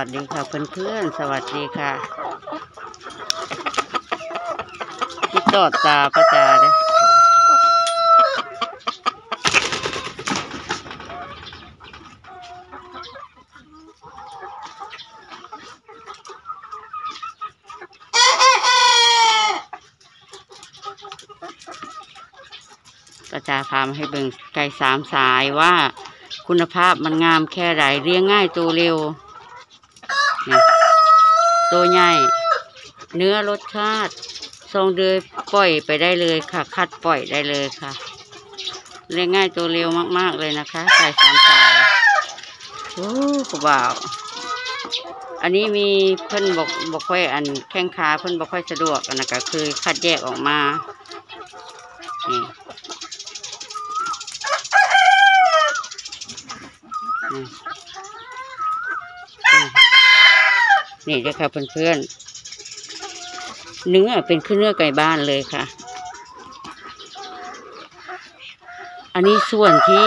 วัสดีค่ะเพื่อนๆสวัสดีค่ะที่ตอดตาประจาเด้ประจาพามาให้เบิ่งไก่สามสายว่าคุณภาพมันงามแค่ไหนเลี้ยงง่ายโตเร็วนี่ตัวใหญ่เนื้อรสชาติทรงเดือยปล่อยไปได้เลยค่ะคัดปล่อยได้เลยค่ะเลี้ยงง่ายโตเร็วมากๆเลยนะคะไก่สามสายโอ้บ่าวอันนี้มีเพิ่นบอกค่อยอันแข้งขาเพิ่นบอกค่อยสะดวกอันนั้นก็คือคัดแยกออกมานี่เด้อค่ะเพื่อนๆเนื้อเป็นขึ้นเนื้อไก่บ้านเลยค่ะอันนี้ส่วนที่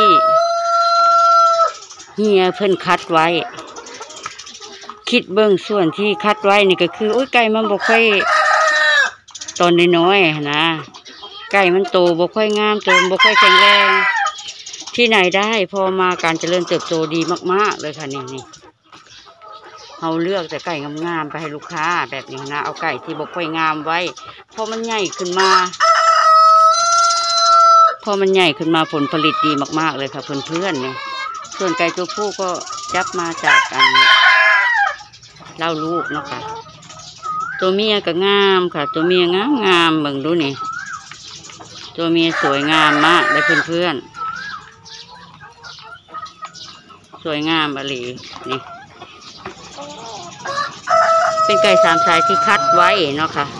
เฮียเพิ่นคัดไว้คิดเบิ้งส่วนที่คัดไว้นี่ก็คือโอ้ยไก่มันบ่ค่อยตอนน้อยๆนะไก่มันโตบ่ค่อยงามโตบ่ค่อยแข็งแรงที่ไหนได้พอมาการเจริญเติบโตดีมากๆเลยค่ะนี่เราเลือกแต่ไก่งามๆไปให้ลูกค้าแบบนี้นะเอาไก่ที่บ่ค่อยงามไว้พอมันใหญ่ขึ้นมาผลผลิตดีมากๆเลยค่ะเพื่อนๆเนี่ยส่วนไก่ตัวผู้ก็จับมาจากกันเล่าลูกเนาะค่ะตัวเมียก็งามค่ะตัวเมียงามเบิ่งดูนี่ตัวเมียสวยงามมากเลยเพื่อนๆสวยงามบลีนี่เป็นไก่สามสายที่คัดไว้เนาะค่ะ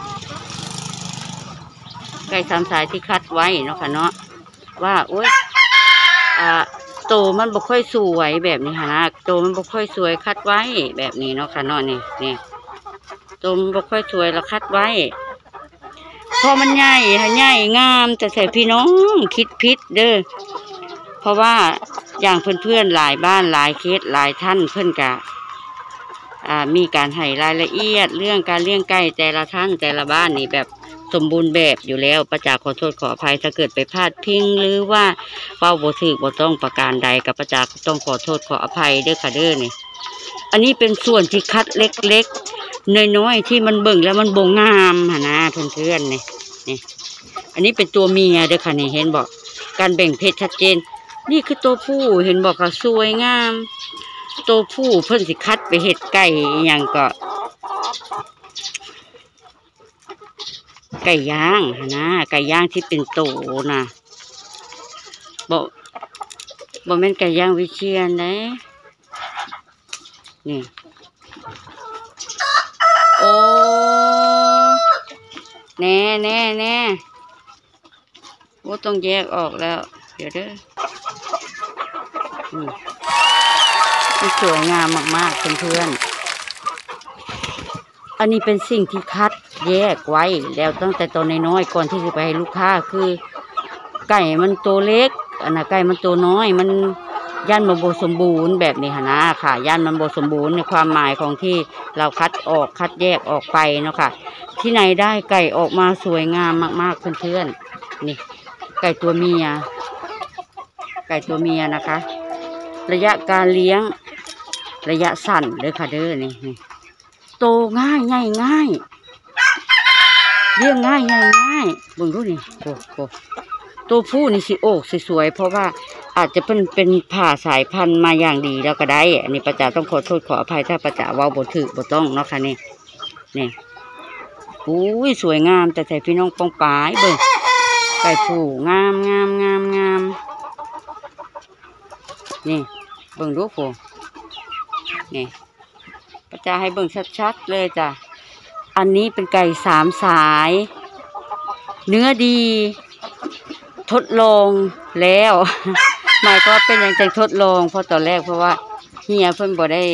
ไก่สามสายที่คัดไว้เนาะค่ะเนาะว่าโอ๊ยโตมันบ่ค่อยสวยแบบนี้ค่ะนะโตมันบ่ค่อยสวยคัดไว้แบบนี้เนาะค่ะเนาะนี่โตมันบ่ค่อยสวยแล้วคัดไว้พอมันใหญ่งามแต่ใส่พี่น้องคิดพิษเด้อเพราะว่าอย่างเพื่อนๆหลายบ้านหลายเคสหลายท่านเพื่อนกะมีการให้รายละเอียดเรื่องการเลี้ยงไก่แต่ละท่านแต่ละบ้านนี่แบบสมบูรณ์แบบอยู่แล้วประจากขอโทษขออภัยถ้าเกิดไปพลาดพิงหรือว่าเว้าบ่ถูกบ่ต้องประการใดกับประจากต้องขอโทษขออภัยเด้อค่ะเด้อนี่อันนี้เป็นส่วนที่คัดเล็กๆน้อยๆที่มันเบิ่งแล้วมันบ่งามหนะเพื่อนๆนี่อันนี้เป็นตัวเมียเด้อค่ะนี่เห็นบอกการแบ่งเพศชัดเจนนี่คือตัวผู้เห็นบอกค่ะสวยงามตัวผู้เพิ่นสิคัดไปเห็ดไก่อย่างก็ไก่ย่างนะไก่ย่างที่เป็นโตนะบ่แม่นไก่ย่างวิเชียรนะนี่โอ้แน่โอ้ต้องแยกออกแล้วเดี๋ยวเด้อสวยงามมากๆเพื่อนๆอันนี้เป็นสิ่งที่คัดแยกไว้แล้วตั้งแต่ตอนน้อยๆก่อนที่จะไปให้ลูกค้าคือไก่มันตัวเล็กอันน่ะไก่มันตัวน้อยมันย่านมันบ่สมบูรณ์แบบนี้นะค่ะย่านมันบ่สมบูรณ์ในความหมายของที่เราคัดแยกออกไปเนาะค่ะที่ไหนได้ไก่ออกมาสวยงามมากๆเพื่อนๆนี่ไก่ตัวเมียนะคะระยะการเลี้ยงระยะสั้นเลยค่ะเด้อนี่โตง่ายง่ายเลี้ยงง่ายเบิ่งดูนี่โอ้ตัวผู้นี่สิโอกสวยเพราะว่าอาจจะเป็นผ่าสายพันธุ์มาอย่างดีแล้วก็ได้อันนี้ประจาต้องขอโทษขออภัยถ้าประจาว่าบ่ถูกบ่ต้องเนาะค่ะนี่อุ้ยสวยงามแต่ใส่พี่น้องปองปายเบิ่งไก่ผู้งามนี่เบิ่งดูโผนี่ประจาให้เบิ่งชัดๆเลยจ้ะอันนี้เป็นไก่สามสายเนื้อดีทดลองแล้วหมายก็เป็นอย่างจังทดลองเพราะตอนแรกเพราะว่าเฮียเพิ่นบ่ได้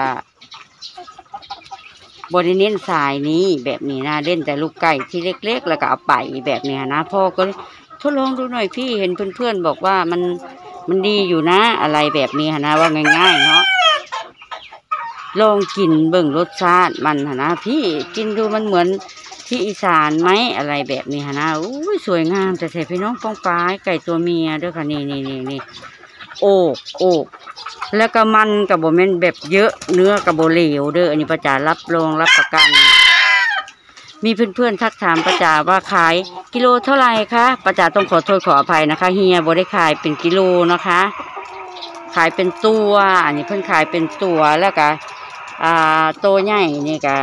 เน้นสายนี้แบบนี้นะเล่นแต่ลูกไก่ที่เล็กๆแล้วก็เอาไปแบบนี้นะพ่อก็ทดลองดูหน่อยพี่เห็นเพื่อนๆบอกว่ามันดีอยู่นะอะไรแบบนี้นะว่าง่ายๆเนาะลองกินเบิ่งรสชาติมันนะพี่กินดูมันเหมือนที่อีสานไหมอะไรแบบนี้นะอุ้ยสวยงามแต่ใส่พี่น้องป้องปลายไก่ตัวเมียด้วยค่ะนี่โอกแล้วก็มันกับโบเมนแบบเยอะเนื้อกับโบเหลวเด้ออันนี้ป้าจ๋ารับรองรับประกันมีเพื่อนๆทักถามป้าจ๋าว่าขายกิโลเท่าไหร่คะป้าจ๋าต้องขอโทษขออภัยนะคะเฮียโบได้ขายเป็นกิโลนะคะขายเป็นตัวอันนี้เพิ่นขายเป็นตัวแล้วก็ตัวใหญ่นี่ก็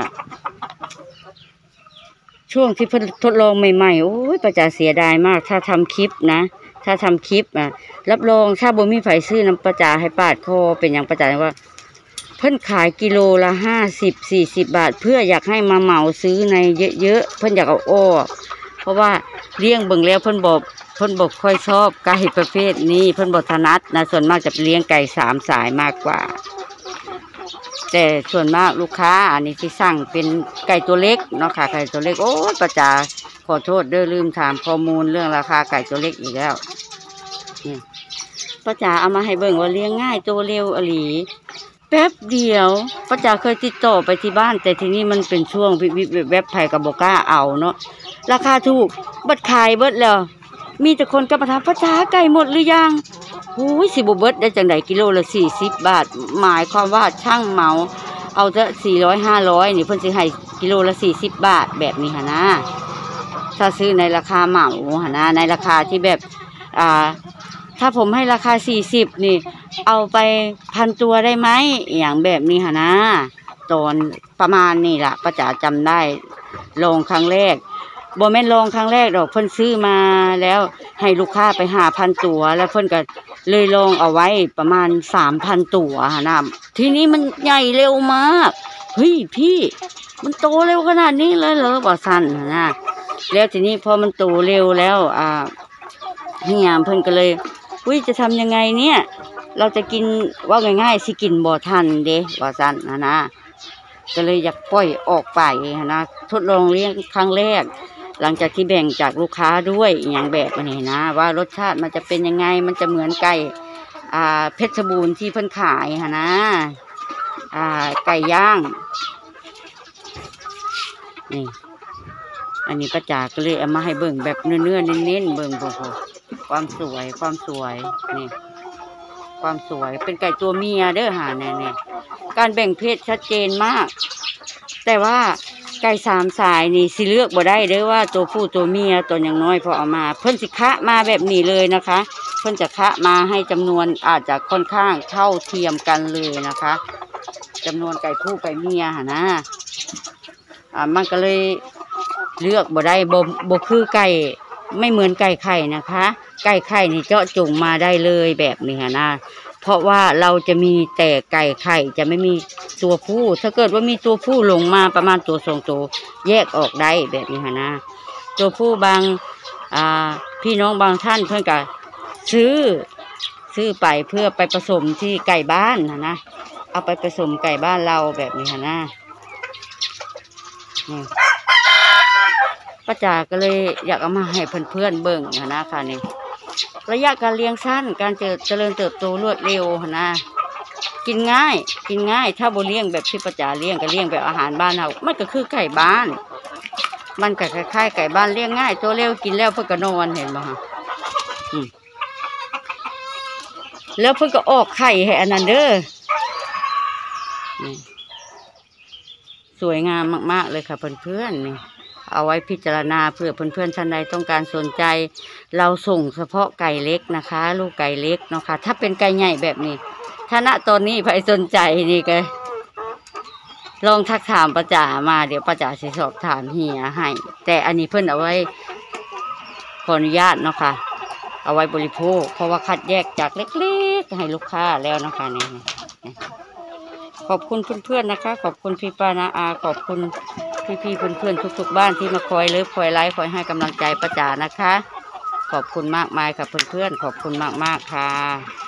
ช่วงที่เพิ่นทดลองใหม่ๆโอ้ยป้าจ๋าเสียดายมากถ้าทำคลิปนะถ้าทำคลิปรับรองถ้าบ่มีไผซื้อน้ำป้าจ๋าให้ปาดคอเป็นอย่างป้าจ๋าว่าเพิ่นขายกิโลละ50-40 บาทเพื่ออยากให้มาเหมาซื้อในเยอะๆเพิ่นอยากเอาออกเพราะว่าเลี้ยงเบิ่งแล้วเพิ่นบอกค่อยชอบไก่ประเภทนี้เพิ่นบอกถนัดนะส่วนมากจะเลี้ยงไก่3 สายมากกว่าแต่ส่วนมากลูกค้าอันนี้ที่สั่งเป็นไก่ตัวเล็กเนาะค่ะไก่ตัวเล็กโอ้ป้าจ๋าขอโทษเด้อลืมถามข้อมูลเรื่องราคาไก่ตัวเล็กอีกแล้วนี่ป้าจ๋าเอามาให้เบิ่งว่าเลี้ยงง่ายตัวเร็วอหลีแป๊บเดียวป้าจ๋าเคยติดต่อไปที่บ้านแต่ทีนี้มันเป็นช่วงวิบแวบไผ่กับโบก้าเอาเนาะราคาถูกบัดขายเบิดแล้วมีแต่คนก็มาถามป้าจ๋าไก่หมดหรือยังหูยสิบเบิดได้จังไดกิโลละ40 บาทหมายความว่าช่างเหมาเอาจะ400-500นี่เพิ่นสิให้กิโลละ40 บาทแบบนี้หะนะถ้าซื้อในราคาเหมาหะนะในราคาที่แบบถ้าผมให้ราคา40นี่เอาไป1,000 ตัวได้ไหมอย่างแบบนี้หะนะตอนประมาณนี่แหละป้าจ๋าจำได้ลองครั้งแรกบ่แม่นลองครั้งแรกดอกเพิ่นซื้อมาแล้วให้ลูกค้าไป5,000 ตัวแล้วเพิ่นก็เลยลองเอาไว้ประมาณ3,000 ตัวนะทีนี้มันใหญ่เร็วมากเฮ้ยพี่มันโตเร็วขนาดนี้เลยเหรอบ่สั่นนะแล้วทีนี้พอมันโตเร็วแล้วเฮียเพิ่นก็เลยอุ้ยจะทำยังไงเนี่ยเราจะกินว่าง่ายๆสิกินบ่ทันเด้บ่สั่นนะก็เลยอยากปล่อยออกไปนะทดลองเลี้ยงครั้งแรกหลังจากที่แบ่งจากลูกค้าด้วยอย่างแบบนี้นะว่ารสชาติมันจะเป็นยังไงมันจะเหมือนไก่เพชรบูรณ์ที่เพิ่นขายนะไก่ย่างนี่อันนี้ป้าจ๋าก็เลยเอามาให้เบิ่งแบบเนื้อเน้นๆเบิ่งโอ้โหความสวยนี่ความสวยเป็นไก่ตัวเมียเด้อเนี่ยการแบ่งเพศชัดเจนมากแต่ว่าไก่3 สายนี่สิเลือกบ่ได้เด้อว่าตัวผู้ตัวเมียตัวอย่างน้อยพอเอามาเพิ่นสิคะมาแบบนี้เลยนะคะเพิ่นจะคะมาให้จำนวนอาจจะค่อนข้างเท่าเทียมกันเลยนะคะจำนวนไก่ผู้ไก่เมียนะมันก็เลยเลือกบ่ได้บ่คือไก่ไม่เหมือนไก่ไข่นะคะไก่ไข่นี่เจาะจงมาได้เลยแบบนี้นะเพราะว่าเราจะมีแต่ไก่ไข่จะไม่มีตัวผู้ถ้าเกิดว่ามีตัวผู้ลงมาประมาณตัว2 ตัวแยกออกได้แบบนี้นะตัวผู้บางพี่น้องบางท่านเพื่อนก็ซื้อไปเพื่อไปผสมที่ไก่บ้านนะเอาไปผสมไก่บ้านเราแบบนี้นะป้าจ๋าก็เลยอยากเอามาให้เพื่อนๆเบิ่งนะคะนี่ระยะการเลี้ยงสั้นการเจริญเติบโตรวดเร็วนะกินง่ายถ้าบ่เลี้ยงแบบที่ป้าจ๋าเลี้ยงก็เลี้ยงแบบอาหารบ้านเรามันก็คือไก่บ้านมันก็คล้ายๆไก่บ้านเลี้ยงง่ายตัวเร็วกินแล้วเพิ่นก็นอนเห็นบ่ฮะแล้วเพิ่นก็ออกไข่ให้อันนั้นเด้อสวยงามมากๆเลยค่ะเพื่อนๆนี่เอาไว้พิจารณาเพื่อเพื่อนๆท่านใดต้องการสนใจเราส่งเฉพาะไก่เล็กนะคะลูกไก่เล็กเนาะค่ะถ้าเป็นไก่ใหญ่แบบนี้ถ้าณตอนนี้ใครสนใจนี่ก็ลองทักถามป้าจ๋ามาเดี๋ยวป้าจ๋าสิสอบถามเฮียให้แต่อันนี้เพิ่นเอาไว้ขออนุญาตเนาะค่ะเอาไว้บริโภคเพราะว่าคัดแยกจากเล็กๆให้ลูกค้าแล้วนะคะนี่ขอบคุณเพื่อนๆนะคะขอบคุณพี่ป้านาอาขอบคุณพี่ๆเพื่อนๆทุกๆบ้านที่มาคอยเลิฟคอยไลฟ์คอยให้กำลังใจป้าจ๋านะคะขอบคุณมากมายค่ะเพื่อนๆขอบคุณมากๆค่ะ